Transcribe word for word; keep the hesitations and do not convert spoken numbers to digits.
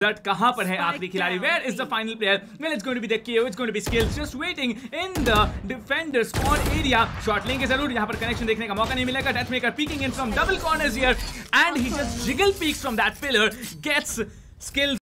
But कहाँ पर है आखिरी खिलाड़ी? Where is the final player? Well, it's going to be the K O. It's going to be Skillz just waiting in the defender spawn area. Shot लेंगे जरूर. यहाँ पर connection देखने का मौका नहीं मिलेगा. Deathmaker peeking in from double corners here, and he just jiggle peeks from that pillar. Gets Skillz.